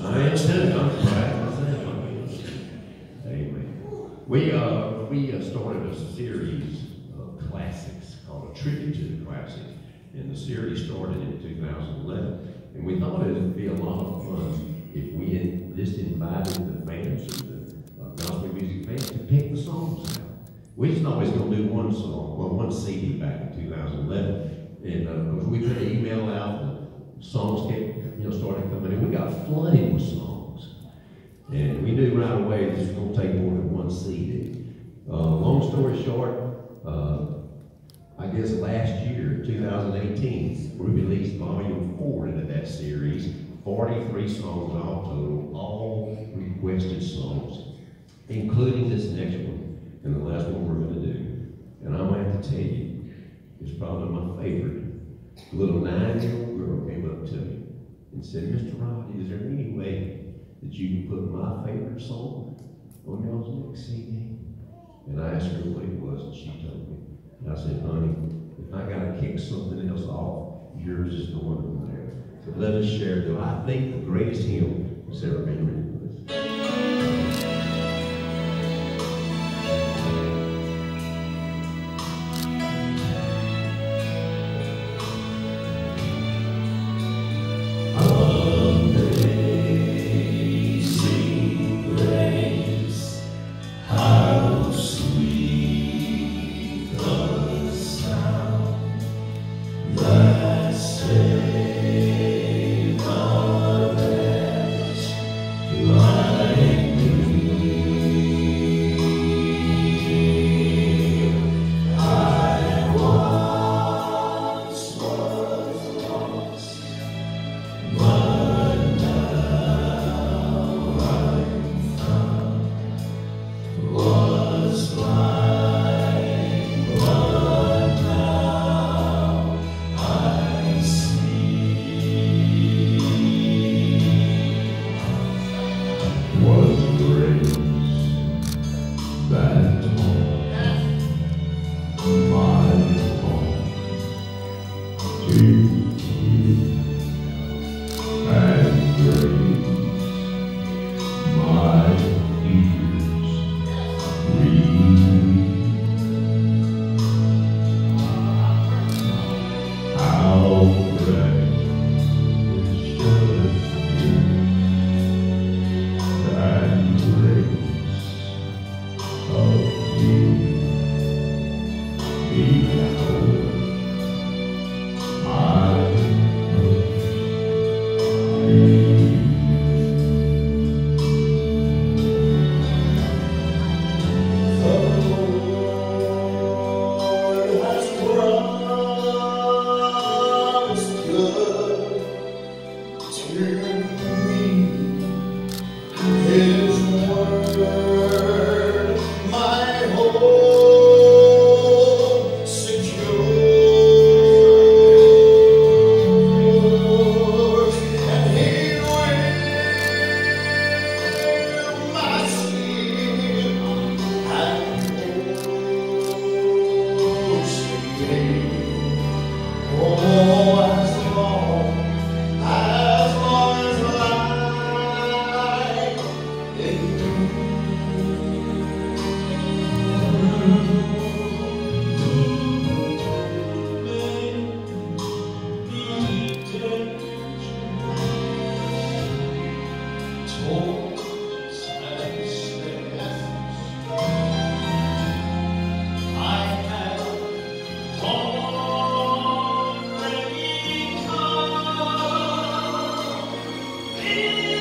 I am too. I'm glad to say. Amen. We started a series of classics called A Tribute to the Classics. And the series started in 2011. And we thought it would be a lot of fun if we just invited the fans or the gospel music fans to pick the songs out. We just always going to do one song, well, one CD back in 2011. And we put an email out, the songs kept, started coming in. We got flooded with songs. And we knew right away this was going to take more than one CD. Long story short, I guess last year, 2018, we released volume 4 into that series, 43 songs all total, all requested songs, including this next one, and the last one we're going to do. And I'm going to have to tell you, it's probably my favorite. A little 9-year-old girl came up to me and said, Mr. Rod, is there any way that you can put my favorite song on y'all's next CD? And I asked her what it was, and she told me. And I said, honey, if I got to kick something else off, yours is the one on there. So let us share, though, I think the greatest hymn that's ever been written. Yeah.